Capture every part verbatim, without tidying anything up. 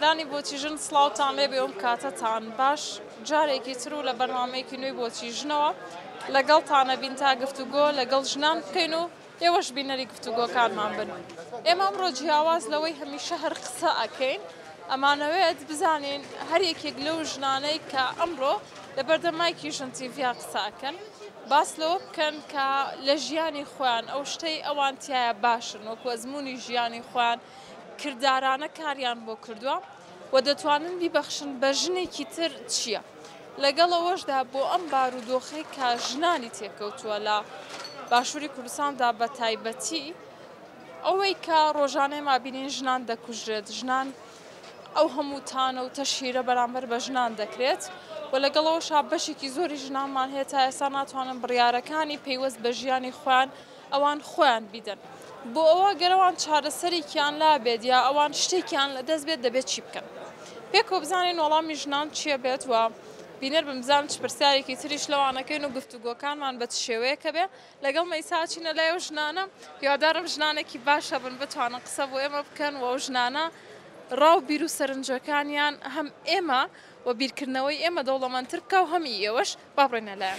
میوانەدانی بۆچی ژن سڵاوتان لێبێ ئەم کاتەتان باش جارێکی تر و لە بەرنامەیەکی نوێی بۆچی ژنەوە لەگەڵتانە بین تا گفتوگۆ لەگەڵ ژنان بکەین و ئێوەش بینەری گفتوگۆکانمان بن. ئێمە ئەمڕۆ جیاواز لەوەی هەمیشە هەر قسە ئەکەین ئەمانەوێت بزانین هەر یەکێک لەو ژنانەی کە ئەمڕۆ لە بەردەمایکی ژن تیڤیا قسە ئەکەن باس لەوە بکەن کە لە ژیانی خۆیان ئەو شتەی ئەوان تایە باشن وەکو ئەزمموی ژیانی خۆیان کردارانە کاریان بۆ کردووە و دەتوانن بیبەخشن بە ژنێکی تر چییە. لەگەڵەوەشدا بۆ ئەم بارودۆخەی کە ژنانی تێکەوتووە لە باشووری کوردستاندا بە تایبەتی ئەوەی کە ڕۆژانەی مابینین ژنان دەکوژرێت ژنان ئەو هەموو تانە و تەشیرە بەرامبەر بە ژنان دەکرێت و لەگەڵەوەشا بەشێکی زۆری ژنانمان هەیە تا ئێستا ناتوانن بڕیارەکانی پەیوەست بە ژیانی خۆیان ئەوان خۆیان بیدەن. بۆ ئەوە گەرەوان چارەسەرێکیان لا بێت یا ئەوان شتێکیان لە دەست بێت دەبێت چی بکەن. پێکەوە بزانین وەڵامی ژنان چییە بێت و بینەر بمزان چ پرسیارێکی تریش لەوانەکەین و گفتوگۆکانمان بە شێوەیەکە بێ لەگەڵ مەیساچینە لای ئەو ژنانە هیوادارم ژنانێکی باشە بن بتوانن قسە بۆ ئێمە بکەن و ئەو ژنانە ڕاو بیر و سەرنجەکانیان هەم ئێمە و بیرکردنەوەی ئێمە دەوڵەمەندتر بکە و هەمی ئێوەش با بڕێنە لایەن.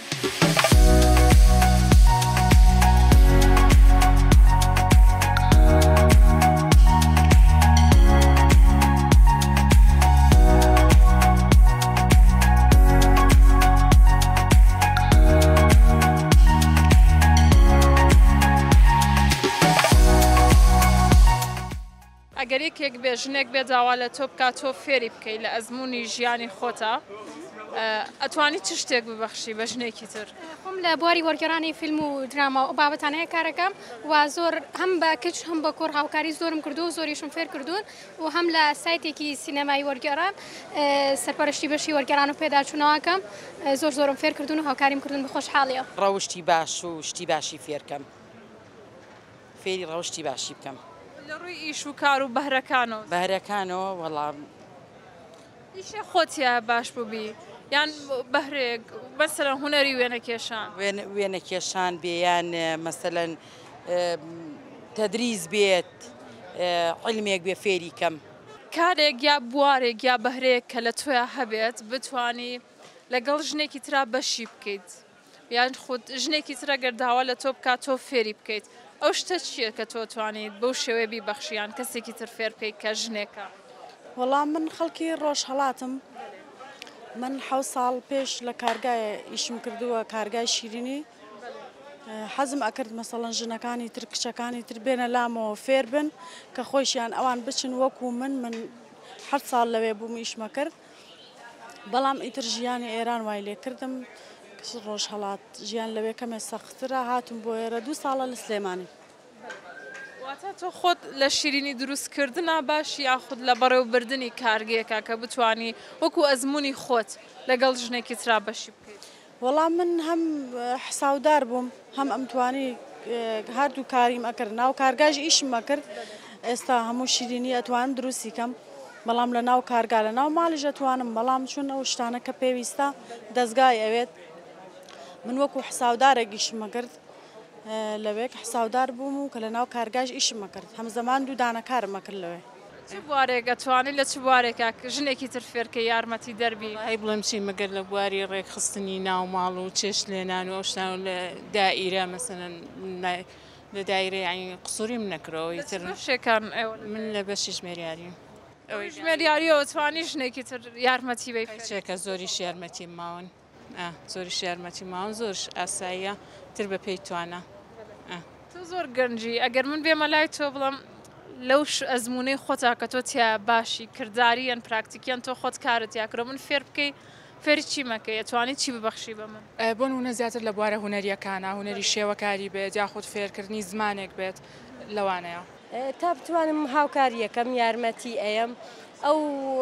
ئەگەر یەکێک بێ ژنێک بێ داوا لە تۆ بکات تۆ فێری بکەیت لە ئەزمموی ژیانی خۆتە ئەتوانی چ شتێک ببەخشی بە ژنێکی تر؟ خۆم لە بواری وەرگێڕانی فیلم و دراما و بابەتانەیە کارەکەم و زۆر هەم بە کچ هەم بە کوڕ هاوکاری زۆرم کردو و زۆریشم فێر کردوون و هەم لە سایتێکی سینەمایی وەرگێڕان سەرپەرشتی بەشی وەرگێڕان و پێداچوونەوەکەم زۆر زۆرم فێر کردوون و هاوکاریم کردوون بە خۆشحاڵیە. ڕەوشتی باش و شتی باشی فێرکەم فێری ڕەوشتی باشی بکەم. لە ڕووی ئیش و کار و بەهرەکانەوە بەهرەکانەوە وەڵام ئیشە خۆتیە باش بووبی یان بەهرێک بەسەرەن هوەری وێنەکێشان وێنەکێشان بێیان مەسەلەن تەدریز بێت عیلمێک بێ فێری کەم کارێک یا بوارێک یا بەهرەیەک کە لە تۆیە هەبێت بتانی لەگەڵ ژنێکی ترا بەشی بکەیت یان خود ژنێکی ترە گەرداوە لە تۆ بکات تۆ فێری بکەیت ئەو شتە چییە کە تۆ توانیت بەو شێوەیە بیبەخشیان کەسێکی تر فێر بکەیت کە ژنێکە؟ وەڵام من خەڵکی ڕۆژهەڵاتم من حەو ساڵ پێش لە کارگایە ئیشم کردووە کارگای شیرینی حەزم ئەکرد مەسەڵەن ژنەکانی تر کچەکانی تر بێنە لامەوە فێر بن کە خۆشیان ئەوان بچن وەکو من من هەر ساڵ لەوێ بووم ئیشمە کرد بەڵام ئیتر ژیانی ئێران وای لێ کردم ڕۆژهەڵات ژیان لەوێ کەمێ سەختترە هاتم بۆ ئێرە دوو ساڵە لە سلێمانی. واتە تۆ خۆت لە شیرینی دروستکردنا باش یاخود لە بەڕێوەبردننی کارگەیەکە کە بتانی وەکو ئەزمموی خۆت لەگەڵ ژنێکی ترا بەشی بکەیت؟ وەڵام من هەم حساودار بووم هەم ئەمتوانی هەردوو کاریم ئەکرد ناو کارگاژ ئیشم ئەکرد ئێستا هەموو شیرینی ئەتوانم دروستی کەم بەڵام لە ناو کارگا لە ناو ماڵیش ئەتوانم بەڵام چون ئەو شتانە کە پێویستە دەستگای ئەوێت من وەکو حساودارێک ئیشمە کرد لەوێک حساودار بووم و کە لە ناو کارگاژ ئیشمە کرد هەم زەمان دوو دانە کارمە کرد لەوێ. چ بوارێک ئەتوانیت لە چ بوارێکە ژنێکی تر فێرکە یارمەتی دەربی؟ هەی بڵێم چی مەگەر لە بواری ڕێکخستنی ناو ماڵ و چێش لێنان و ئەو شتان و لە دائیرە مەسەلەن لە دایرە یعنی قسووری من نەکرەوە ئیتر شێکان من لە بەشی ژمێریاری ئەوەی ژمێریاریەوە توانی ژنێکی تر یارمەتی بێ چێکە زۆریش یارمەتی ماون زۆریش یارمەتی ماون زۆرش ئاساییە تر بە پێی توانە. تۆ زۆر گەنجی ئەگەر من بێمە لای تۆ بڵم لەو ئەزمموی خۆتا کە تۆ تیا باشی کردداریان پراکتیکیان تۆ خۆت کارت یاکرۆ من فێر بکەی فێری چی مەکەی ئەتوانیت چی ببەخشی بە من؟ بۆ نمونە زیاتر لە بوارە هونەریەکانە هونەری شێوەکاری بێت یاخود فێرکردنی زمانێک بێت لەوانەیە تا بتوانم هاوکاری یەکەم یارمەتی ئەم ئەو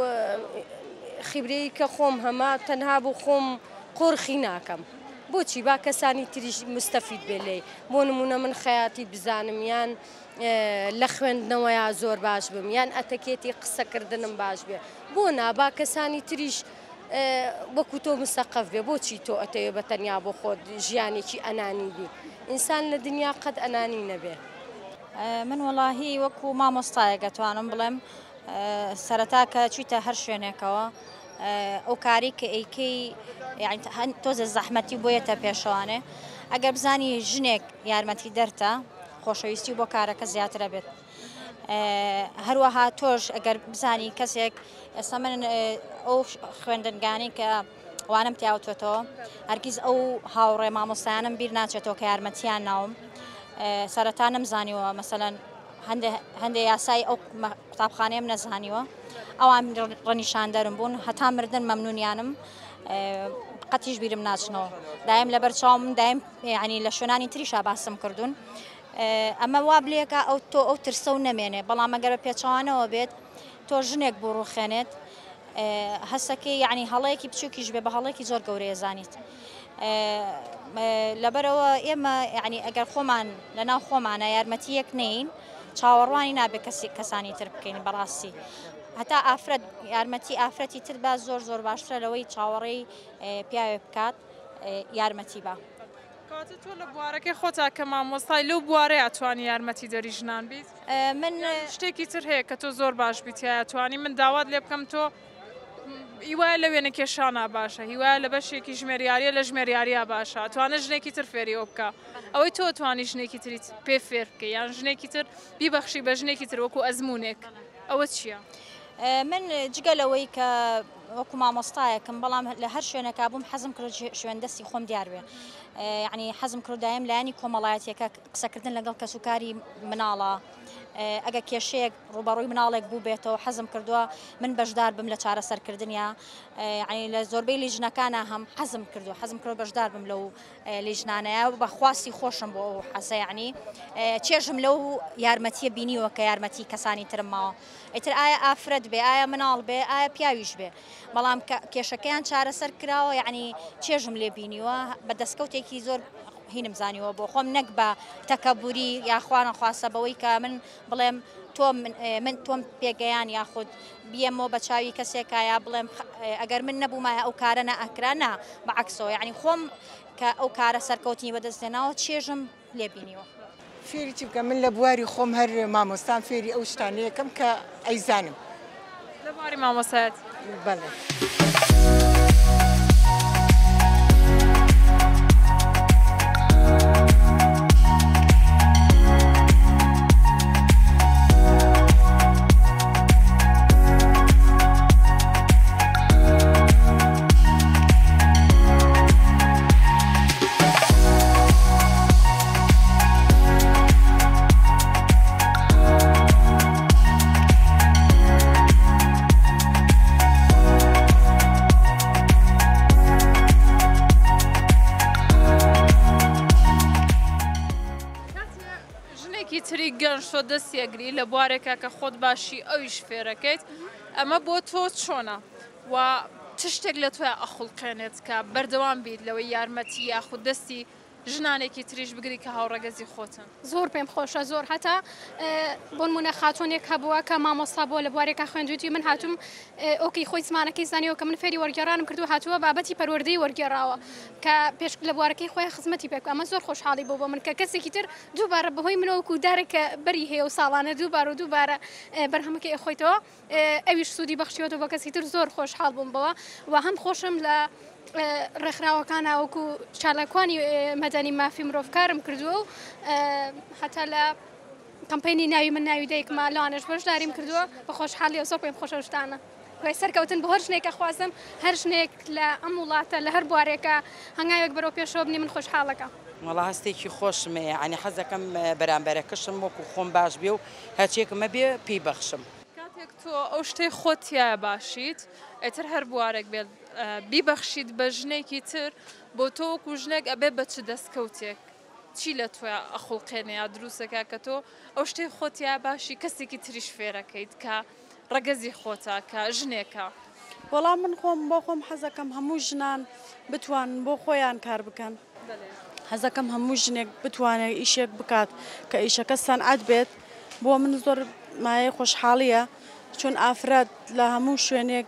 خیبرەی کە خۆم هەما تەنها بوو خۆم قۆرخی ناکەم بۆچی با کەسانی تریش مستەفید بێ لێ بۆ نمونە من خەیاتی بزانم یان لە خوێندنەوەیە زۆر باش بم یان ئەتەکێتی قسەکردنم باش بێ بۆ نابا کەسانی تریش وەکو تۆ مستەقف بێ بۆچی تۆ ئەتەوێ بە تەنیا بۆ خۆت ژیانێکی ئەنانی بی ئینسان لە دنیا قەت ئەنانی نەبێ. من وەڵاهی وەکو مامۆستایەک ئەتوانم بڵێم سەرەتا کە چوویتە هەر شوێنێکەوە ئەو کاری کە ئەیکەی تۆزە زەحمەتی بۆیەتە پێشەوانێ ئەگەر بزانی ژنێک یارمەتی دەرتە خۆشەویستی بۆ کارەکە زیاترە بێت هەروەها تۆش ئەگەر بزانی کەسێک ئێستا من ئەو خوێندنگانی کە وانم پیاوتێتەوە هەرگیز ئەو هاوڕێ مامۆستایانم بیر ناچێتەوە کە یارمەتیان ناوم سەرەتا نەمزانیوە مەسەلەن هەندێک یاسای ئەو قوتابخانەیەم نەزانیوە ئەوان ڕەنیشاندەرم بوون هەتا مردن مەمنونیانم قەتیش بیرم ناچنەوە دایم لەبەر چاوم دایم یعنی لە شوێنانی تریشا باسم کردوون ئەمە وا بلێکە ئەو تۆ ئەو ترسە و نەمێنێ بەڵام ئەگەر بە پێچەوانەوە بێت تۆ ژنێک بۆ ڕوخێنێت هەستەکەی یعنی هەڵەیەکی بچووکیش بێ بە هەڵەیەکی زۆر گەورەیە زانیت لەبەرەوە ئێمە یعنی ئەگەر خۆمان لەناو خۆمانە یارمەتیەک نین چاوەڕوانی نابێت کەسانی تر بکەین بەڕاستی هەتا ئافرەت یارمەتی ئافرەتی تر بە زۆر زۆر باشترە لەوەی چاوەڕێی پیاوێ بکات یارمەتی بە کاتە تۆ لە بوارەکەی خۆتا کە مامۆستای لەو بوارەیە ئەتوانی یارمەتی دەری ژنان بیت من شتێکی تر هەیە کە تۆ زۆر باش بیتیایە توانی من داوات لێ بکەم تۆ هیوایە لە وێنە کێشانە باشە هیوایە لە بەشێکی ژمێریاریە لە ژمێریاریە باشە توانە ژنێکی تر فێریەوە بکە ئەوەی تۆ توانی ژنێکی تریت پێ فێر بکە یان ژنێکی تر بیبەخشی بە ژنێکی تر وەکو ئەزمونێک ئەوە چییە؟ من جگەلەوەی کە وەکو مامۆستایەکەم بەڵام لە هەر شوێنەکە بووم حەزم کرد شوێن دەستی خۆم دیار بێ یعنی حەزم کردایم لایانی کۆمەڵایەتێکە قسەکردن لەگەڵ کەسوکاری مناڵە ئەگە کێشەیەک ڕوبەڕووی مناڵێک بوو بێتەوە حەزم کردووە من بەشدار بم لە چارەسەرکردنیا ینی لە زۆربەی لیژنەکانە هەم حەزم کردو حەزم کرد بەشدار بم لەو لیژنانەیە بەخواستی خۆشم بۆ ئەو حەزە یعنی چێژم لەو یارمەتیە بینیوە کە یارمەتی کەسانی ترم ماوە ئیتر ئایا ئافرەت بێ ئایا مناڵ بێ ئایا پیاویش بێ بەڵام کێشەکەیان چارەسەر کراوە یعنی چێژم لێ بینیوە بە دەستکەوتێکی زۆر هینم زانیوە بۆ خۆم نەک بە تەکەبوری یاخواانە خواسە بەوەی کە من بڵێم تۆ من تۆم پێگەیان یاخود بیەمەوە بە چاوی کەسێکە یا بڵێم ئەگەر من نەبوومایە ئەو کارە نەئەکرانە بەعکسەوە یعنی خۆم کە ئەو کارە سەرکەوتنی بەدەستێناوە چێژم لێبینیوە فێری چی بکەم من لە بواری خۆم هەر مامۆستان فێری ئەو شتانەیەکەم کە ئەیزانم لە بواری مامۆستایەت بەڵێ تری گەنج تۆ دەستیەگری لە بوارێکە کە خۆت باشی ئەویش فێرەکەیت ئەمە بۆ تۆ چۆنە و چ شتێک لە توێ ئەخڵقێنێت کە بەردەوام بیت لەوەی یارمەتی یاخود دەستی ژنانێکی تریش بگری کە هاوڕەگەزی خۆتن زۆر پێم خۆشە زۆر هەتا بۆ نمونە خاتۆنێک هەبووە کە مامۆستا بۆ لە بوارێکە خوێندوێتی من هاتووم ئۆکەی خۆی زمانەکەی زانیەوە کە من فێری وەرگێڕانم کردو هاتووە بابەتی پەروەردەی وەرگێڕاوە کە پێش لە بوارەکەی خۆی خزمەتی پێ ئەمە زۆر خۆشحاڵی بۆ بۆ من کە کەسێکی تر دووبارە بەهۆی منەوەکو دارێکە بەری هەیە و ساڵانە دووبارە و دووبارە بەرهەمەکەی خۆیتەوە ئەویش سوودی بەخشیەوە بۆ کەسی تر زۆر خۆشحاڵ بووم بەوە و هەم خۆشم لە ڕێکخراوەکانە وەکو چالاکوانی مەدەنی مافی مرۆڤکارم کردووە و هەتا لە کەمپەینی ناوی من ناوی دایکما لەوانش بەشداریم کردووە بە خۆشحاڵی و زۆر پێم خۆشە شتانە وای سەرکەوتن بە هەر ژنێکە خوازم هەر ژنێک لە ئەم وڵاتە لە هەر بوارێکە هەنگاوێک بەرەو پێشەوە بنی من خۆشحاڵەکە وەڵا هەستێکی خۆشمێ ینی حەزەکەم بەرامبەرەکەشم وەکو خۆم باش بێ و هەرچێکمە بێ پێی بەخشم کاتێک تۆ ئەو شتەی خۆتیایە باشیت ئەتر هەر بوارێک بێت بیبەخشیت بە ژنێکی تر بۆ تۆ وەکو ژنێک ئەبێ بە چ دەستکەوتێک چی لە توێ ئەخڵقێنەیە دروستەکە کە تۆ ئەو شتەی خۆتیایە باشی کەسێکی تریش فێرەکەیت کە ڕەگەزی خۆتە کە ژنێکە وەڵام من خۆم بۆ خۆم حەزەکەم هەموو ژنان بتوانن بۆ خۆیان کار بکەن حەزەکەم هەموو ژنێک بتوانێت ئیشێک بکات کە ئیشەکە سەنعەت بێت بۆ من زۆر مایە خۆشحاڵیە چون ئافرەت لە هەموو شوێنێک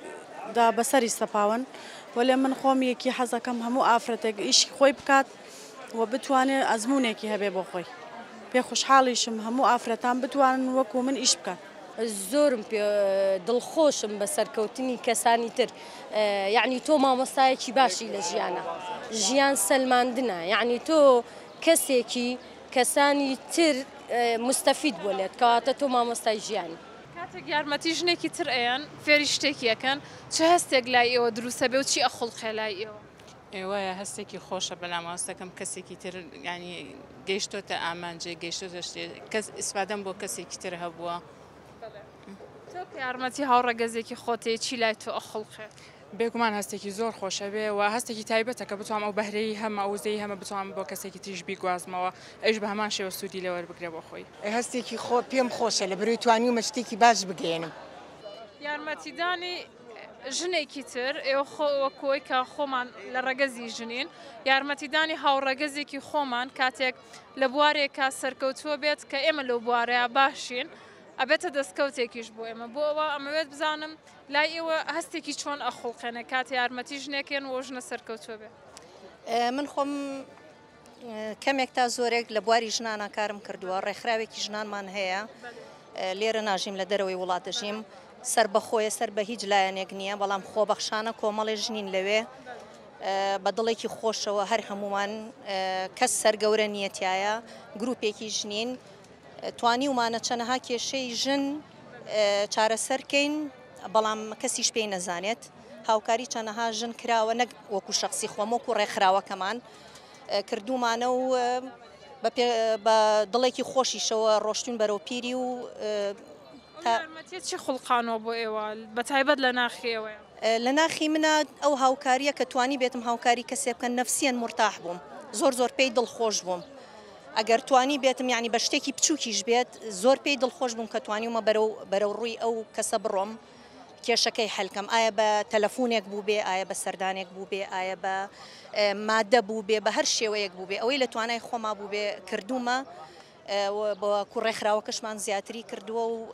دا بەسەری سەپاون وەلێ من خۆم یەکی حەزەکەم هەموو ئافرەتێک ئیشی خۆی بکات و بتوانێت ئەزمونێکی هەبێ بۆ خۆی پێ خوشحاڵیشم هەموو ئافرەتان بتوانن وەکو من ئیش بکات زۆرم پێ دڵخۆشم بە سەرکەوتنی کەسانی تر یعنی تۆ مامۆستایەکی باشی لە ژیانە ژیان سەلماندنە یعنی تۆ کەسێکی کەسانی تر مستەفید بۆ لێت کەواتە تۆ مامۆستای ژیانی کاتێک یارمەتی ژنێکی تر ئەیان فێری شتێکی ئەەکەن چه هەستێک لای ئێوە دروستە بێ و چی ئەخڵقێ لای ئێوە ئێوەیە هەستێکی خۆشە بەلاماوەستەکەم کەسێکی تر ینی گەیشتۆتە ئامانجێ گەیشتۆتە شتێ کەس ئیسفادەم بۆ کەسێکی تر هەبووە یارمەتی هاوڕەگەزێکی خۆتەیە چی لای تۆ ئەخڵقێ بێگومان هەستێکی زۆر خۆشە بێ و هەستێکی تایبەتە کە بتوانم ئەو بەهرەی هەمە ئەوزەی هەمە بتوانم بۆ کەسێکی تریش بیگوازمەوە ئەوش بە هەمان شێوە سوودی لەوە بگرێ بۆ خۆی هەستێکی خۆ پێم خۆشە لە بەروی توانی و مەشتێکی باش بگەێنم یارمەتیدانی ژنێکی تر ئێوە خۆوەکۆی کە خۆمان لە ڕەگەزی ژنین یارمەتیدانی هاوڕەگەزێکی خۆمان کاتێک لە بوارێکە سەرکەوتووە بێت کە ئێمە لەو بوارەیە باشین ئەبێتە دەستکەوتێکیش بۆ ئێمە بۆ ئەوە ئەمەوێت بزانم لای ئێوە هەستێکی چۆن ئەخڵقێنە کاتی یارمەتی ژنێکێن و ژنە سەرکەوتووە بێ من خۆم کەمێک تا زۆرێک لە بواری ژنانە کارم کردووە ڕێکخراوێکی ژنانمان هەیە لێرە ناژیم لە دەرەوەی وڵات دەژیم سەر بەخۆیە سەر بە هیچ لایەنێک نییە بەڵام خۆبەخشانە کۆمەڵی ژنین لەوێ بە دڵێکی خۆشەوە هەر هەمومان کەس سەرگەورە نیەتایە گروپێکی ژنین توانی ومانە چەنەها کێشەی ژن چارەسەرکەین بەڵام کەسیش پێی نەزانێت هاوکاری چەنەها ژن کراوە نەک وەکو شخصی خۆم وەکو ڕێکخراوەکەمان کردومانە و بە دڵێکی خۆشیشەوە ڕۆشتون بەرەو پیری و چی خڵقانەوە بۆ ئێوە بە تایبەت لە ناخیەوەی لە ناخی منە ئەو هاوکاریە کە توانی بێتم هاوکاری کەسێ بکەن نەفسیان مرتاح بووم زۆر زۆر پێی دڵخۆش بووم ئەگەر توانی بێتم یعنی بە شتێکی بچووکیش بێت زۆر پێی دڵخۆش بووم کە توانیمە بەرەو ڕووی ئەو کەسە بڕۆم کێشەکەی حەلکەم ئایا بە تەلەفۆنێک بوو بێ ئایا بە سەردانێک بوو بێ ئایا بە مادە بوو بێ بە هەر شێوەیەک بوو بێ ئەوەی لە توانای خۆما بوو بێ کردومە بۆ کوڕێکخراوەکەشمان زیاتری کردووە و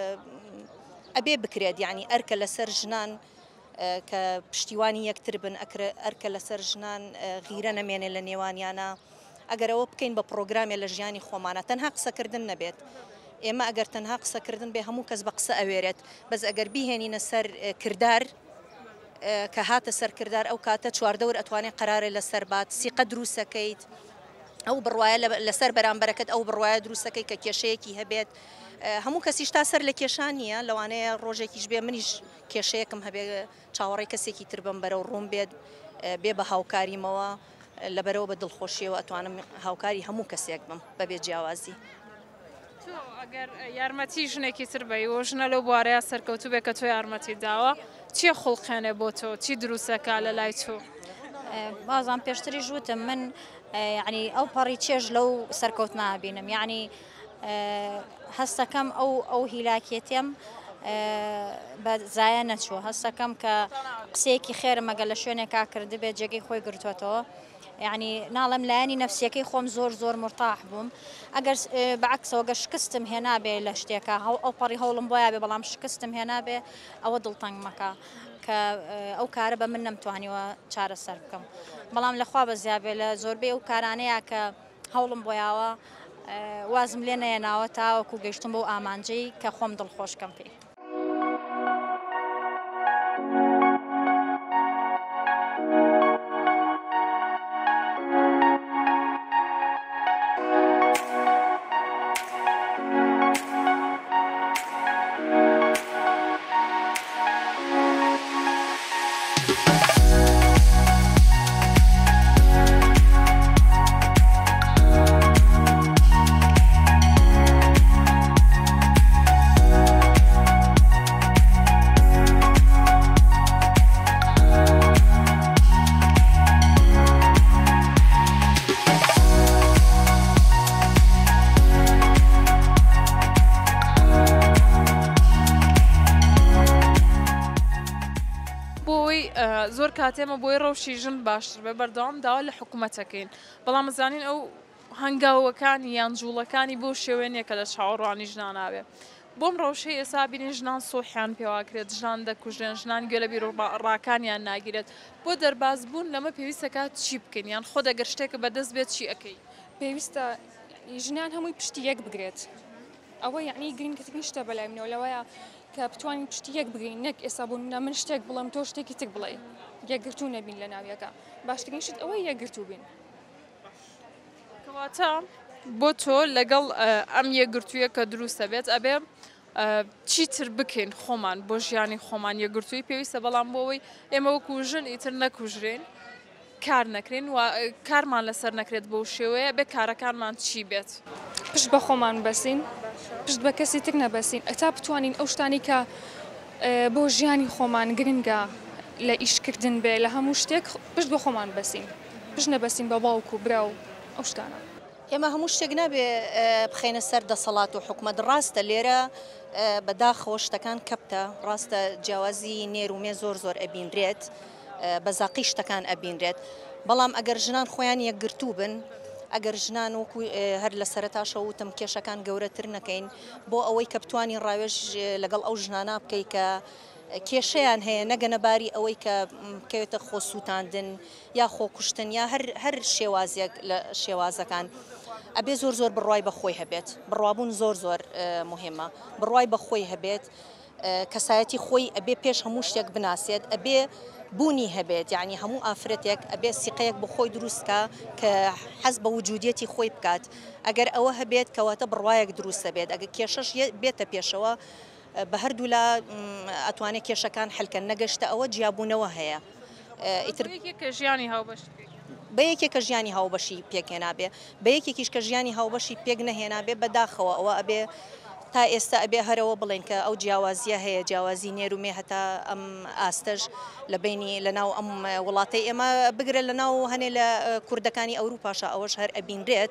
ئەبێ بکرێت یعنی ئەرکە لەسەر ژنان کە پشتیوانی یەکتر بن ئەرکە لەسەر ژنان غیرە نەمێنێ لە نێوانیانە ئەگەر ئەوە بکەین بە پرۆگرامێ لە ژیانی خۆمانە تەنها قسەکردن نەبێت ئێمە ئەگەر تەنها قسەکردن بێ هەموو کەس بە قسە ئەوێرێت بەس ئەگەر بیهێنینە سەر کردار کە هاتە سەر کردار ئەو کاتە چواردەور ئەتوانێت قەرارێ لەسەر بات سیقە دروستەکەیت ئەو بڕواایە لەسەر بەرامبەرەکەت ئەو بڕواایە دروستەکەی کە کێشەیەکی هەبێت هەموو کەسیش تا سەر لە کێشان نییە لەوانەیە ڕۆژێکیش بێ منیش کێشەیەکم هەبێ چاوەڕێی کەسێکی تر بم بەرەو ڕوون بێت بێ بە هاوکاریمەوە لەبەرەوە بە دڵخۆشیەوە ئەتوانم هاوکاری هەموو کەسێک بم بەبێ جیاوازی ئەگەر یارمەتی ژنێکی تر بەیەوە ژنە لەو بوارەیە سەرکەوتوو بێ کە تۆ یارمەتی داوە چیە خڵقێنێ بۆ تۆ چی دروستەکە لە لای تۆ بازان پێشتری ژوتم من یعنی ئەو پەڕی چێژ لەو سەرکەوت نابینم یعنی هەستەکەم ئەو ئەو هیلاکێتیم بە زایە نەچوە هەستەکەم کە قسەیەکی خێرم ئەگەر لە شوێنێکا کردبێت جێگەی خۆی گرتوێتەوە یعنی ناڵم لایەنی نەفسیەکەی خۆم زۆر زۆر مرتاح بووم ئەگەر بەعکسەوە گە شکستم هێنابێ لە شتێکە ئەو پەڕی هەوڵم بۆیە بێ بەڵام شکستم هێنابێ ئەوە دڵتەنگ مەکە کە ئەو کارە بە من نەمتوانیوە چارەسەر بکەم بەڵام لەخوا بە زیابێ لە زۆربەی ئەو کارانەیە کە هەوڵم بۆیاوە وازم لێ نەیەناوە تاوەکو گەیشتم بۆ ئامانجەی کە خۆم دڵخۆشکەم پێی زۆر کاتێمە بۆی ڕەوشی ژن باشتر بێ بەردەوام داوا لە حکوومەتەکەین بەڵام زانین ئەو هەنگاوەکانی یان جوڵەکانی بۆ شێوێنێکە لە چاوەڕوانی ژناناوێ بۆم ڕەوشەی ئێسا بینین ژنان سۆحیان پێواکرێت ژنان دەکوژێن ژنان گوێ لە بیرڕاکانیان ناگیرێت بۆ دەرباز بوون لەمە پێویستەکات چی بکەین یان خۆ دەگەر شتێکە بەدەست بێت چی ئەەکەی پێویستە ژنان هەمووی پشتی یەک بگرێت ئەوە یعنی گرنگترین شتە بەلای منەوە لەوەیە کە بتوانین پشتی یەک بگرین نەک ئێستا بوون من شتێک بڵم تۆ شتێکی تر بڵێ یەکگرتو نەبین لە ناویەکە باشترین شت ئەوەی یەکگرتو بین. کەواتە بۆ تۆ لەگەڵ ئەم یەکگرتوویە کە دروستە بێت ئەبێ چیتر بکەین خۆمان بۆ ژیانی خۆمان یەکگرتووی پێویستە بەڵام بۆەوەی ئێمە وەکو ژن ئیتر نەکوژرێن کار نەکرێن و کارمان لەسەر نەکرێت بەو شێوەیە بێ کارەکانمان چی بێت پشت بە خۆمان بەسین پشت بە کەسی تر نەبەسین ئەتا بتوانین ئەو شتانی کە بۆ ژیانی خۆمان گرنگە لە ئیشکردن بێ لە هەموو شتێک پشت بە خۆمان بەسین پشت نەبەسین بە باوک و برا و ئەو شتانە. ئێمە هەموو شتێک نابێ بخینە سەر دەسەڵات و حکومەت ڕاستە لێرە بەداخەوە شتەکان کەپتە ڕاستە جیاوازی نێر و مێ زۆر زۆر ئەبینرێت بەزاقی شتەکان ئەبینرێت بەڵام ئەگەر ژنان خۆیان یەکگرتوو بن ئەگەر ژنان وەکو هەر لە سەرەتاشە وتم کێشەکان گەورەتر نەکەین بۆ ئەوەی کە بتوانین ڕاوێژ لەگەڵ ئەو ژنانە بکەی کە کێشەیان هەیە نەگەنەباری ئەوەی کە بکەوێتە خۆسووتاندن یا خۆکوشتن یا هەر شێوازێک لە شێوازەکان ئەبێ زۆر زۆر بڕوای بەخۆی هەبێت بڕوابوون زۆر زۆر مهمە بڕوای بەخۆی هەبێت کەسایەتی خۆی ئەبێ پێش هەموو شتێک بناسێت ئەبێ بوونی هەبێت یعنی هەموو ئافرەتێک ئەبێ سیقەیەک بۆ خۆی دروستکە کە حەز بە وجودیەتی خۆی بکات ئەگەر ئەوە هەبێت کەواتە بڕوایەک دروستە بێت ئەگەر کێشەش بێتە پێشەوە بە هەردوو لە ئەتوانێت کێشەکان حلکە نەگەشتە ئەوە جیابوونەوە هەیە ئیتر کە ژیانی هاوبەش بە یەکێکە ژیانی هاوبەشی پێکهێنابێ بە یەکێکیش کە ژیانی هاوبەشی پێک نەهێنابێ بەداخەوە ئەوە ئەبێ تا ئێستا ئەبێ هەرەوە بڵێن کە ئەو جیاوازیە هەیە جیاوازی نێرومێ هەتا ئەم ئاستەش لە بینی لە ناو ئەم وڵاتی ئێمە بگرە لە ناو هەنێ لە کوردەکانی ئەوروپاشە ئەوەش هەر ئەبینرێت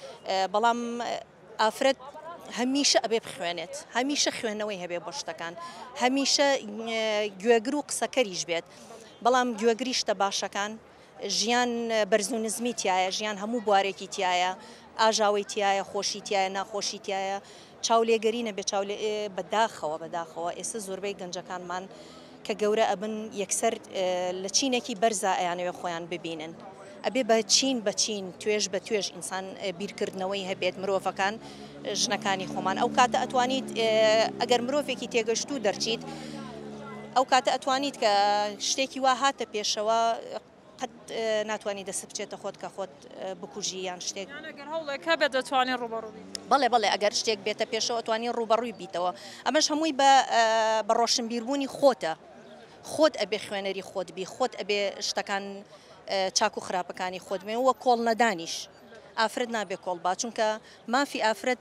بەڵام ئافرەت هەمیشە ئەبێ بخوێنێت هەمیشە خوێنەوەی هەبێ بۆ شتەکان هەمیشە گوێگر و قسەکەریش بێت بەڵام گوێگری شتە باشەکان ژیان بەرز و نزمی تایە ژیان هەموو بوارێکی تایە ئاژاوی تایە خۆشی تایە ناخۆشی تایە چاولێگەری نەبێ چاولێ بەداخەوە بەداخەوە ئێستا زۆربەی گەنجەکانمان کە گەورە ئەبن یەکسەر لە چینێکی بەرزە ئەیانەوێ خۆیان ببینن ئەبێ بە چین بە چین توێژ بە توێژ ئینسان بیرکردنەوەی هەبێت مرۆڤەکان ژنەکانی خۆمان ئەو کاتە ئەتوانیت ئەگەر مرۆڤێکی تێگەشتوو دەرچیت ئەو کاتە ئەتوانیت کە شتێکی وا هاتە پێشەوە قەت ناتوانانی دەست بچێتە خۆت کە خۆت بکوژی یان شتێک هەوڵێکە بێت دەتوانێت ڕوبەڕووی بەڵێ بەڵێ ئەگەر شتێک بێتە پێشەوە توانی ڕوبەڕووی بیتەوە ئەمەش هەمووی بە ڕۆشنبیربوونی خۆتە خۆت ئەبێ خوێنەری خۆت بی خۆت ئەبێ شتەکان چاک و خراپەکانی خۆت بێ وە کۆڵ نەدانیش ئافرەت نابێ کۆڵ با چونکە مافی ئافرەت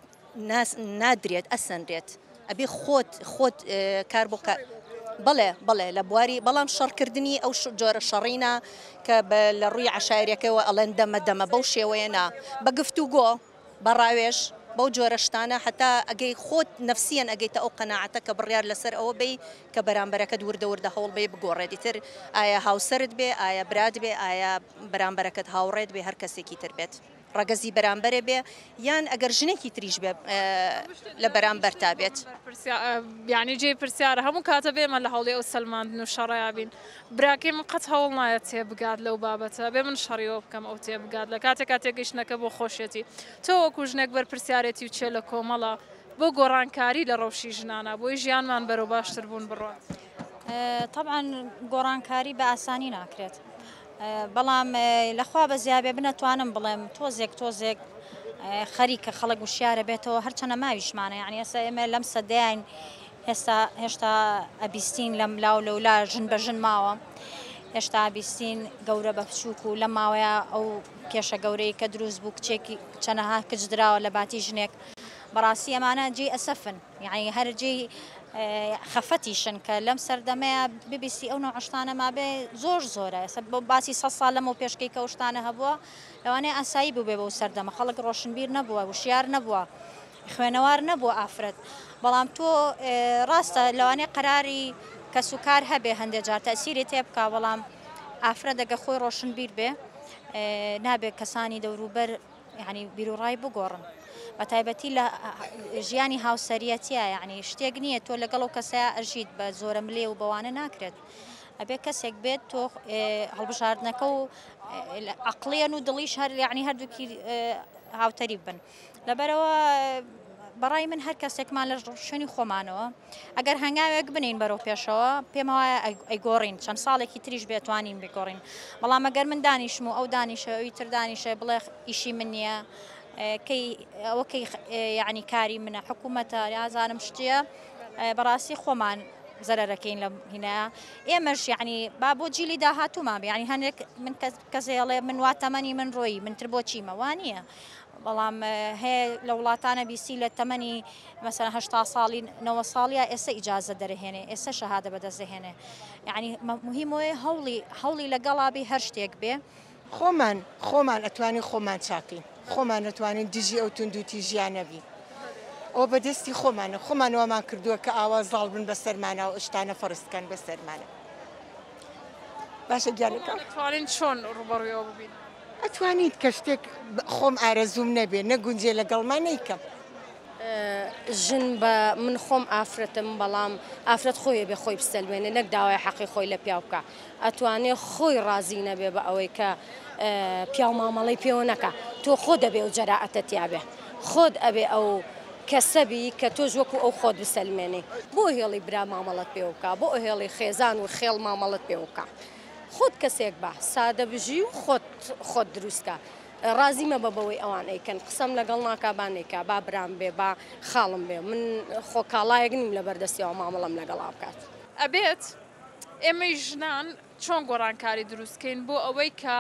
نادرێت ئەسەندرێت ئەبێ خۆت خۆت کار بۆ بەڵێ بەڵێ لە بواری بەڵام شەڕکردنی ئەو جۆرە شەڕینە کە لە ڕووی عشایرەکەەوە ئەڵێن دەمە دەمە بەو شێوەیەنا بە گفتوگۆ بە ڕاوێژ بەو جۆرە شتانە حتا ئەگەی خۆت نفسیان ئەگەیتە ئەو قەناعەتە کە بڕیار لەسەر ئەوە بێ کە بەرامبەرەکە دووردە وردە هەوڵ بێ بگۆڕێتی تر ئایا هاوسرت بێ ئایا برات بێ ئایا بەرامبەرەکەت هاوڕێت بێ هەر کەسێکی تر بێت ڕگەزی بەرامبەرێ بێ یان ئەگەر ژنێکی تریش بێ لە بەرامبەر تا بێت یعنی جێ پرسیارە هەموو کاتە بێمە لە هەوڵی ئەو سەلماندن و شەڕایابین براکەی من قەت هەوڵ نایە تێبگات لەو بابەتە بێ من شەڕیەوە بکەم ئەو تێبگات لە کاتێک کاتێک گەیشتنەکە بۆ خۆشێتی تۆ وەکو ژنێک بەرپرسیارەتی و چێ لە کۆمەڵە بۆ گۆڕانکاری لە ڕەوشی ژنانە بۆی ژیانمان بەرەو باشتر بوون بڕات طبعاً گۆڕانکاری بە ئاسانی ناکرێت بەڵام لەخوا بە زیابێ بنەتوانم بڵێم تۆزێک تۆزێک خەریکە خەڵک وشیارە بێتەوە هەرچەنە ماویشمانە یعنی ئێستا ئێمە لەم سەدەیان هێستا هێشتا ئەبیستین لەم لاو لەولا ژن بە ژن ماوە هێشتا ئەبیستین گەورە بە بچووک و لە ماوەیە ئەو کێشە گەورەی کە دروست بوو کچێکی چەنەها کچ دراوە لە باتی ژنێک بەڕاستی ئەمانە جێ ئەسەفن یعنی هەرجێ خەفەتیشن کە لەم سەردەمەیە ببیستی ئەو نەعشتانە ما بێ زۆر زۆرە بۆ باسی سە ساڵ لەمە پێشکەی کە شتانە هەبووە لەوانەیە ئاسایی بوو بێ بەو سەردەمە خەڵک ڕۆشنبیر نەبووە وشیار نەبووە خوێنەوار نەبووە ئافرەت بەڵام تۆ ڕاستە لەوانەیە قەراری کەس و کار هەبێ هەندێک جار تەسیری تێ بکە بەڵام ئافرەت دەگە خۆی ڕۆشنبیر بێ نابێت کەسانی دەوروبەر یعنی بیرروڕای بگۆڕن بە تایبەتی لە ژیانی هاوسەریەتیە یعنی شتێک نییە تۆ لەگەڵ و کەسەیە ئەژیت بە زۆرە ملێ و بەوانە ناکرێت ئەبێ کەسێک بێت تۆ هەڵبژاردنەکە و عەقڵیەن و دڵیش هەر یعنی هەردووکی هاوتەریب بن لەبەرەوە بەڕای من هەر کەسێکمان لە شوێنی خۆمانەوە ئەگەر هەنگاوێک بنین بەرەو پێشەوە پێم وایە ئەیگۆڕین چەند ساڵێکی تریش بێتوانین بگۆڕین بەڵام ئەگەر من دانیشم و ئەو دانیشە ئەوی تر دانیشە بڵێ ئیشی من نییە ئەوەکەی یعنی کاری منە حکوومەتە یازانم شتیە بەڕاستی خۆمان زەرەرەکەین لە هینەیە ئێمەش یعنی با بۆ جیلی داهاتوومان بێ ینی هەندێک من کەسێڵێ من واتەمەنی من ڕۆیی من تر بۆ چیمە وانە بەڵام هەیە لە وڵاتانە بیسی لە تەمەنی مەسەن هەشتا ساڵی نەوە ساڵیە ئێستا ئیجازە دەرەهێنێ ئێستا شەهادە بەدەستدەهێنێ یعنی مهم وەیە هەوڵی هەوڵی لەگەڵابی هەر شتێک بێ خۆمان خۆمان ئەتوانین خۆمان چاکین خۆمان نەتوانین دژی ئەو توندوتی ژیانەبی ئەو بەدەستی خۆمانە خۆمانەوەمان کردووە کە ئاوازاڵ بن بە سەرمانە و شتانە فەرستکەن بە سەرمانە باشە گیانەکە توانین چۆن ڕوبەڕوویەوە ببین ئەتوانیت کە شتێک خۆم ئارەزوم نەبێ نەگونجێ لەگەڵمان نیکەم ژن بە من خۆم ئافرەتم بەڵام ئافرەت خۆی بێ خۆی بسەلمێنێ نەک داوای حەقی خۆی لە پیاو بکە ئەتوانێ خۆی ڕازی نەبێ بە ئەوەی کە پیاو مامەڵی پێوە نەکە تۆ خۆ دەبێ و جەراعەتە تیاابێ خۆت ئەبێ ئەو کەسەبی کە تۆش وەکو ئەو خۆت بسەلمێنێ بۆ هێڵی برا مامەڵەت پێ بکە بۆ هێڵی خێزان و خێڵ مامەڵەت پێ بکە خۆت کەسێک بە سادە بژی و خۆت خۆت دروستکە ڕازیمە بە بەوەی ئەوان ئەیکەن قسەم لەگەڵ ناکبانێکە با برام بێ با خاڵم بێ من خۆکاڵایەک نیم لە بەردەستیەوە مامەڵم لەگەڵا بکات ئەبێت ئێمەی ژنان چۆن گۆڕانکاری دروستکەین بۆ ئەوەی کە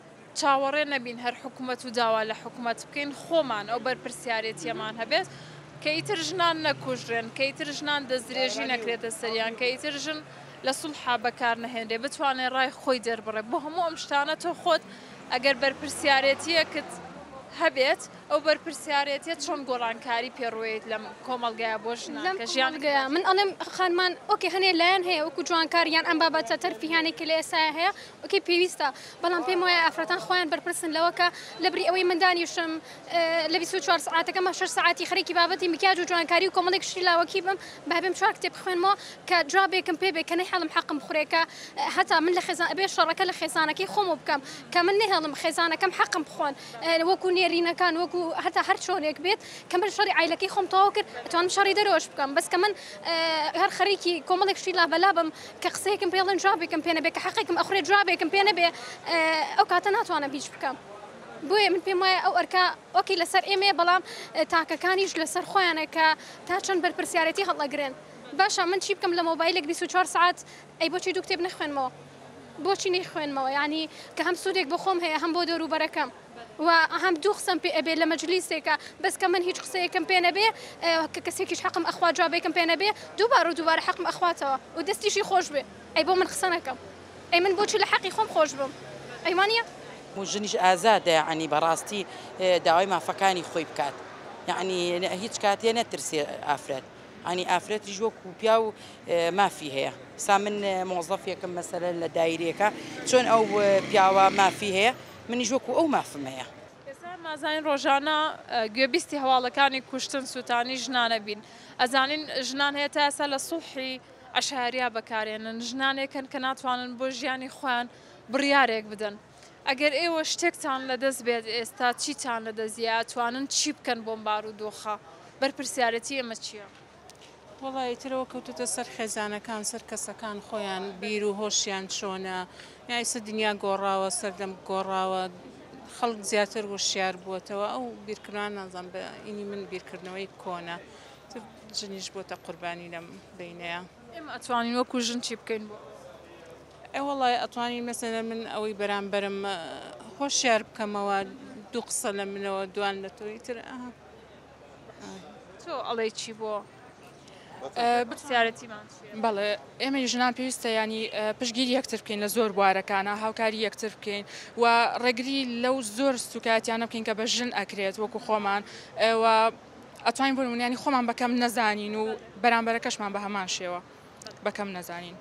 چاوەڕێ نەبین هەر حکوومەت و داوا لە حکوومەت بکەین خۆمان ئەو بەرپرسیارەتیەمان هەبێت کە ئیتر ژنان نەکوژرێن کە ئیتر ژنان دەستدرێژی نەکرێتە سەریان کە ئیتر ژن لە سولحا بەکار نەهێنرێ بتوانێت ڕای خۆی دەربڕێ بۆ هەموو ئەم شتانە تۆ خۆت ئەگەر بەرپرسیارەتیەکت هەبێت ئەو بەرپرسیارەتێت چۆن گۆڕانکاری پێڕوێیت لەم کۆمەڵگایە بۆ ژنان کە ژیانگەیە من ئەڵێم خانمان ئۆکێ هەنێ لایەن هەیە وەکو جوانکاریان ئەم بابەتە تەرفیهانێکی لە ئێستا هەیە ئۆکێ پێویستە بەڵام پێم وایە ئافرەتان خۆیان بەرپرسن لەوە کە لەبری ئەوەی من دانیشم لە بیست و چوار ساعتەکەمە شەش ساعتی خەریکی بابەتی مکیاج و جوانکاری و کۆمەڵێک شتی لاوەکی بم بابێم چوار کتێب بخوێنمەوە کە جوابێکم پێ بێ کە نەیهێڵم حەقم بخورێکە هەتا من لە خێزان ئەبێ شەڕەکە لە خێزانەکەی خۆم بکەم کە من نەهێڵم خێزانەکەم حەقم بخۆن وەکو نێرینەکان وەکو هەتا هەر چۆنێک بێت کە من شەڕی عیلەکەی خۆم تەواو کرد ئەتوانم شەڕی دەرەوەش بکەم بەس کە من هەر خەریکی کۆمەڵێک شتی لابەلا بم کە قسەیەکم پێڵێن جوابێکم پێ نەبێ کە حەقێکم ئەخورێ جوابێکم پێ نەبێ ئەو کاتە ناتوانم هیچ بکەم بۆیە من پێم وایە ئەو ئەرکا ئۆکی لەسەر ئێمێ بەڵام تاکەکانیش لەسەر خۆیانە کە تا چەند بەرپرسیارەتی هەڵەگرن باشە من چی بکەم لە مۆبایلێک بیست و چوار ساعت ئەی بۆچی دوو کتێب نەخوێنمەوە بۆچی نەیخوێنمەوە ینی کە هەم سوودێک بۆ خۆم هەیە هەم بۆ دەوروبەرەکەم و هەم دوو قسەم پێ ئەبێ لە مەجلیسێکە بەس کە من هیچ قسەیەکم پێ نەبێ کە کەسێکیش حەقم ئەخوا جوابێکم پێ نەبێ دووبار و دووبارە حەقم ئەخواتەوە و دەستیشی خۆش بێ ئەی بۆ من قسە نەکەم ئەی من بۆچی لە حەقی خۆم خۆش بم ئەیوانە ژنیش ئازادە یعنی بەڕاستی داوای مافەکانی خۆی بکات یعنی هیچ کاتێ نەترسێ ئافرەت ینی ئافرەتیش وەکو پیا و مافی هەیە سا من مۆزەفێکم مەسەلە لە دایرێکە چۆن ئەو پیاوە مافی هەیە منیش وەکو ئەو مافم هەیە مازانین ڕۆژانە گوێبیستی هەواڵەکانی کوشتن سووتانی ژنانە بین ئەزانین ژنان هەیە تا ئێستا لە سوڵحی ئەشاریا بەکارێنن ژنانێکن کە ناتوانن بۆ ژیانی خۆیان بڕیارێک بدەن ئەگەر ئێوە شتێکتان لەدەست بێت ئێستا چیتان لەدەستیە توانن چی بکەن بۆم بار و دۆخە بەرپرسیارەتی ئەمە چییە؟ وڵی ترەوە کەوتوتە سەر خێزانەکان سەر کەسەکان خۆیان بیر و هۆشیان چۆنە یایسە دنیا گۆڕاوە سەردەم گۆڕاوە خەڵک زیاتر وشیار بووەتەوە ئەو بیرکردان نازان بە ئینی من بیرکردنەوەی کۆنە ژنیش بۆتە قوربانی لەم بینەیە ئێمە ئەتوانین وەکو ژن چی بکەین بۆ ئەی وڵی ئەتوانین مەسەلە من ئەوەی بەرامبەرم هۆشیار بکەمەوە دوو قسە لە منەوە دوان لە تۆی تر تۆ ئەڵێ چی بۆ بەڵێ ئێمە ژنان پێویستە ینی پشگیری یەکتر بکەین لە زۆر بوارەکانە هاوکاری یەکتر بکەین و ڕێگری لەو زۆر سوکاتیانە بکەین کە بە ژن ئەکرێت وەکو خۆمان و ئەتوانین بۆ ینی خۆمان بەکەم نەزانین و بەرامبەرەکەشمان بە هەمان شێوە بەکەم نەزانین.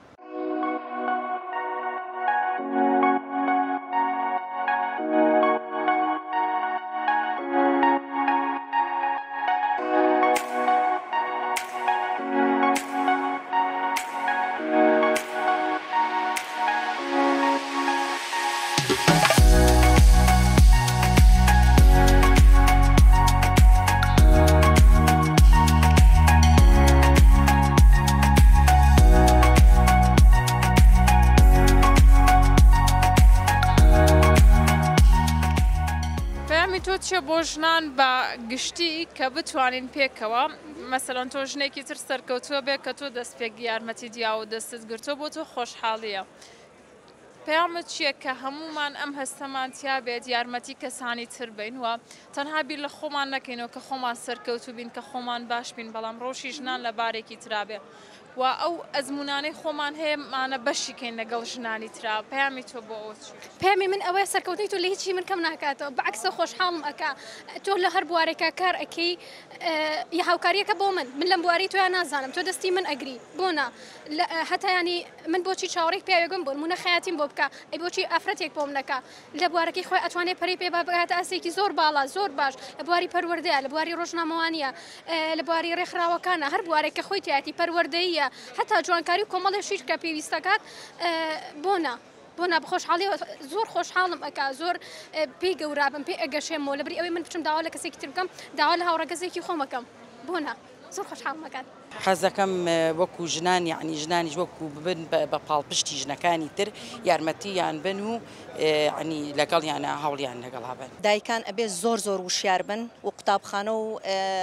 چێ بۆ ژنان بە گشتی کە بتوانین پێکەوە مەسەڵەن تۆ ژنێکی تر سەرکەوتووە بێت کە تۆ دەست پێک یارمەتی دیا و دەستت گرتۆ بۆ تۆ خۆشحاڵیە. پەیامت چییە کە هەمومان ئەم هەستەمان تیا بێت یارمەتی کەسانی تر بین وە تەنها بیر لە خۆمان نەکەینەوە کە خۆمان سەرکەوتو بین کە خۆمان باش بین بەڵام ڕۆژی ژنان لە بارێکی ترابێ و ئەو ئەزمونانەی خۆمان هەیەمانە بەشیکەین لەگەڵ ژنانی ترا. پەیامی تۆ بۆ ئەوە چی؟ پەیامی من ئەوەیە سەرکەوتنی تۆ لە هیچی من کەم ناکاتەوە بەعکسە خۆشحاڵم ئەکا تۆ لە هەر بوارێکە کار ئەەکەی یە هاوکاریەکە بۆ من من لەم بواری تۆیان نازانم تۆ دەستی من ئەگری بۆنا هەتا ینی من بۆچی چاوەڕێک پیاوێگم بوون مونە خەیاتیم بۆ بکە ئەی بۆچی ئافرەتێک بۆم نەکە لە بوارەکەی خۆی ئەتوانێت پەری پێ بگاتە ئاسێکی زۆر باڵا زۆر باش لە بواری پەروەردەیە لە بواری ڕۆژنامەوانیە لە بواری ڕێکخراوەکانە هەر بوارێکە خۆی تایەتی پەروەردەیە هەتا جوانکاری و کۆمەڵی شیر کە پێویستەکات بۆنا بۆنا بخۆشحاڵی زۆر خۆشحاڵم ئەکا زۆر پێی گەورابم پێ ئەگەشێمەوە لەبری ئەوەی من بچم داوا لە کەسێکی تر بکەم داوا لە هاوڕەگەزێکی خۆمەکەم بۆنا زۆر خۆشحاڵمەکات. حەزەکەم وەکو ژنان یعنی ژنانیش وەکو ببن بە پاڵپشتی ژنەکانی تر یارمەتییان بن و ینی لەگەڵ یانە هەوڵیان لەگەڵ هەبن. دایکان ئەبێ زۆر زۆر وشیار بن و قوتابخانە و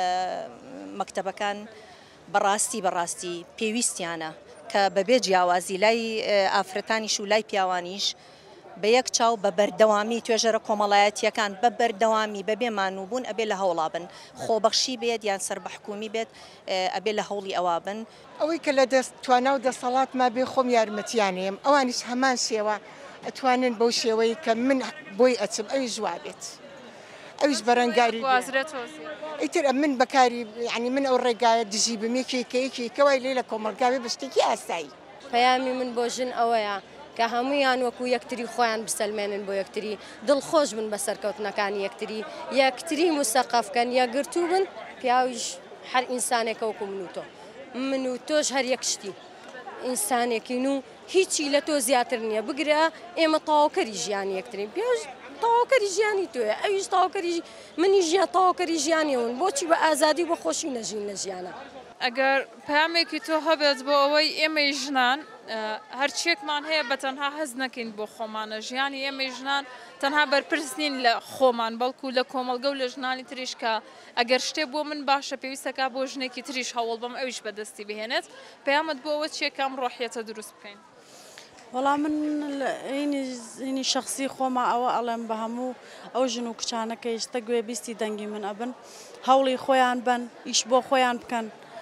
مەکتەبەکان بەڕاستی بەڕاستی پێویستیانە کە بەبێ جیاوازی لای ئافرەتانیش و لای پیاوانیش بە یەک چاو بە بەردەوامی توێژەرە کۆمەڵایەتیەکان بە بەردەوامی بەبێ مانووبوون ئەبێ لە هەوڵا بن خۆبەخشی بێت یان سەربەحکومی بێت ئەبێ لە هەوڵی ئەوا بن. ئەوەی کە لە دەست توانە و دەسەڵات ما بێ خۆم یارمەتیانێم ئەوانیش هەمان شێوە ئەتوانن بەو شێوەی کە من بۆی ئەچم ئەوی ژوا بێت ئەویش بەرەنگاری ئیتر من بەکاری ینی من ئەو ڕێگایە دژی بمێکێکەیەکی کەوای لێ لە کۆمەلگاوی بە شتێکی ئاسایی. پەیامی من بۆ ژن ئەوەیە کە هەمویان وەکو یەکتری خۆیان بسەلمێنن بۆ یەکتری دڵخۆش بن بە سەرکەوتنەکانی یەکتری یەکتری موسەقەفکەن یا گرتوو بن پیاویش هەر ئینسانێکە وەکو من و تۆ من و تۆش هەر یەک شتی ئینسانێکین و هیچی لە تۆ زیاتر نییە بگرە ئێمە تاواکەری ژیانی یەکترین پیاش تاواکەری ژیانی تۆیە ئەویش تاواکەری منی ژیان تاواکەری ژیانیەوەن بۆچی بە ئازادی بە خۆشی نەژین لە ژیانە. ئەگەر پامێکی تۆ هەبێت بۆ ئەوەی ئێمەی ژنان هەرچێکمان هەیە بە تەنها هەز نەکەین بۆ خۆمانە ژیانی ئێمەی ژنان تەنها بەرپرسین لە خۆمان بەڵکو لە کۆمەلگە و لە ژنانی تریش کە ئەگەر شتێ بۆ من باشە پێویستەکە بۆ ژنێکی تریش هەوڵ بەم ئەویش بەدەستی بهێنێت پەیامت بۆ ئەوە چیەکەم ڕۆحیەتە دروست بکەین. وەڵام من هینی شخصی خۆما ئەوە ئەڵێم بە هەموو ئەو ژن و کچانەکە هێشتا گوێ بیستی دەنگی من ئەبن هەوڵی خۆیان بن ئیش بۆ خۆیان بکەن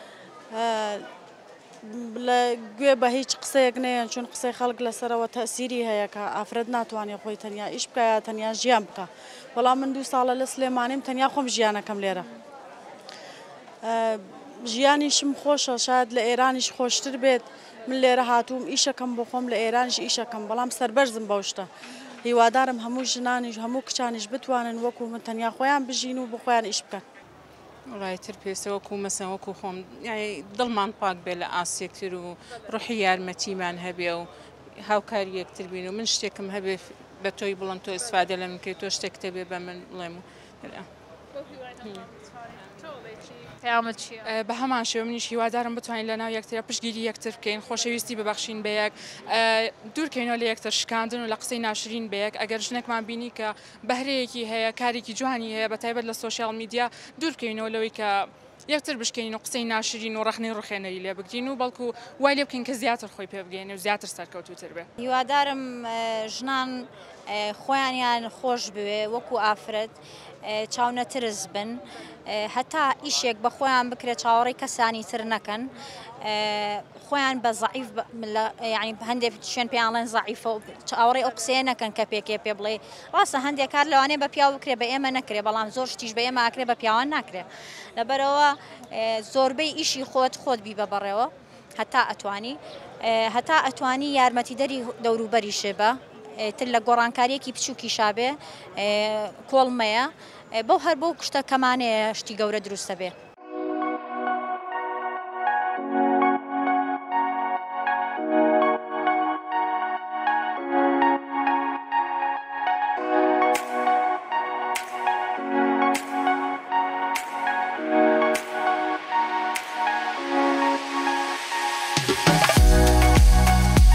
لە گوێ بە هیچ قسەیەک نەیەن چون قسەی خەڵک لەسەرەوە تەسیری هەیە کە ئافرەت ناتوانێت خۆی تەنیا ئیش بکە تەنیا ژیان بکە. وەڵام من دوو ساڵە لە سلێمانیم تەنیا خۆم ژیانەکەم لێرە ژیانیشم خۆشە شاید لە ئێرانیش خۆشتر بێت من لێرە هاتووم ئیشەکەم بۆ خۆم لە ئێرانیش ئیشەکەم بەڵام سەربەرزم بەو شتە هیوادارم هەموو ژنانیش هەموو کچانیش بتوانن وەکو من تەنیا خۆیان بژین و بە خۆیان ئیش بکەن. ڕایتر پێسەوەکو مەسە وەکو خۆم دڵمان پاک بێ لە ئاسێکتر و ڕوحی یارمەتیمان هەبێ و هاوکاری یەکتر بین و من شتێکم هەبێ بە تۆی بڵم تۆ ئیسفادە لە منکەی تۆ شتێکتە بێ بە من بڵێم و بە هەمان شێوە منیش هیوادارم بتوانین لە ناو یەکترە پشتگیری یەکتر بکەین خۆشەویستی ببەخشین بە یەک دوورکەینەوە لە یەکتر شکاندن و لە قسەی ناشرین بە یەک ئەگەر ژنێکمان بینی کە بەهرەیەکی هەیە کارێکی جوانی هەیە بە تایبەت لە سۆشیال میدیا دوورکەینەوە لەوەی کە یەکتر بشکەین و قسەی ناشرین و ڕخنەی ڕوخێنەری لێ بگرین و بەڵکو وای لێ بکەین کە زیاتر خۆی پێ بگەینە و زیاتر سەرکەوتوتر بێ. هیوادارم ژنان خۆیانیان خۆش بوێ وەکو ئافرەت چاونەترس بن هەتا ئیشێک بە خۆیان بکرێت چاوەڕێی کەسانی تر نەکەن خۆیان بە زەعیف یعنی هەندێک شوێن پێیانڵێن زەعیفە و چاوەڕێی ئەو قسەیە نەکەن کە پێکێ پێ بڵێ ڕاستە هەندێک کار لەوانەیە بە پیاو بکرێ بە ئێمە نەکرێ بەڵام زۆر شتیش بە ئێمە ئاکرێ بە پیاوان ناکرێ لەبەرەوە زۆربەی ئیشی خۆت خۆت بی بەبڕێەوە هەتا ئەتوانی هەتا ئەتوانی یارمەتیدەری دەوروبەریشێ بە تر لە گۆڕانکاریەکی بچووکی شابێ کۆڵمەیە بەو هەر بەو کشتە کەمانەیە شتی گەورە دروستە بێ.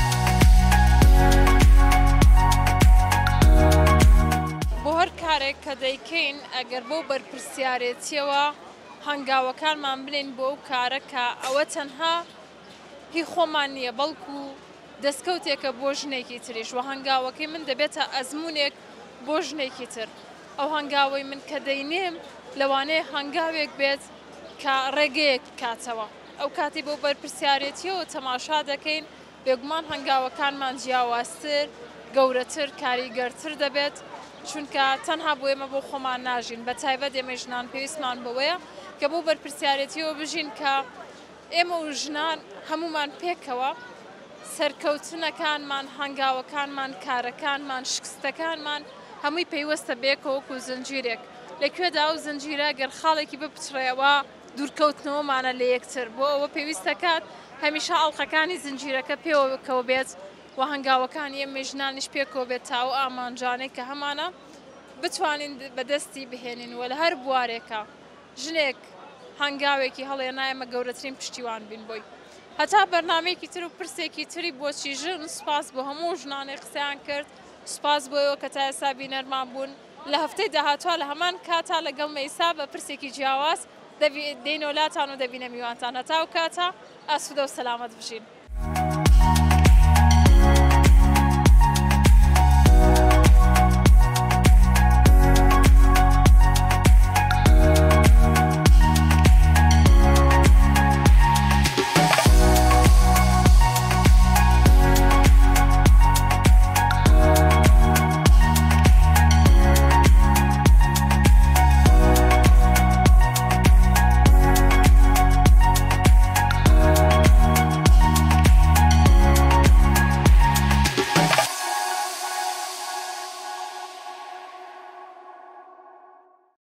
کە دەیکەین ئەگەر بۆ بەرپرسیارەتیەوە هەنگاوەکانمان بنین بۆ ئەو کارە کە ئەوە تەنها هی خۆمان نییە بەڵکو دەستکەوتێکە بۆ ژنێکی تریش و هەنگاوەکەی من دەبێتە ئەزمونێک بۆ ژنێکی تر ئەو هەنگاوەی من کە دەینێم لەوانەیە هەنگاوێک بێت کە ڕێگەیەک کاتەوە ئەو کاتی بۆ بەرپرسیارەتیەوە تەماشا دەکەین بێگومان هەنگاوەکانمان جیاوازتر گەورەتر کاریگەرتر دەبێت چونکە تەنها بۆ ئێمە بۆ خۆمان ناژین بە تایبەت ئێمە ژنان پێویستمان بەوەیە کە بۆ بەرپرسیارەتیەوە بژین کە ئێمە و ژنان هەمومان پێکەوە سەرکەوتنەکانمان هەنگاوەکانمان کارەکانمان شکستەکانمان هەمووی پەیوەستە بێکەوەکو زنجیرێک لەکوێدا ئەو زنجیرە گەر خاڵێکی بپچڕێەوە دوورکەوتنەوەمانە لە یەکتر بۆ ئەوە پێویستە کات هەمیشە ئەڵقەکانی زنجیرەکە پێوەکەوە بێت و هەنگاوەکانی ئێمە ژنانیش پێکەوە بێت تا و ئامانجانەی کە هەمانە بتوانین بەدەستی بهێنین و لە هەر بوارێکە ژنێک هەنگاوێکی هەڵێنا ئێمە گەورەترین پشتیوان بین بۆی هەتا بەرنامەیەکی تر و پرسێکی تری بۆچی ژن سپاس بۆ هەموو ژنانەی قسەیان کرد سپاس بۆیەوە کە تا ئێستا بینەرمان بوون لە هەفتەی داهاتوە لە هەمان کاتا لەگەڵ مەیسا بە پرسێکی جیاواز دەینەولاتان و دەبینە میوانتان هەتا و کاتە ئاسوودە و سەلامەت بژین.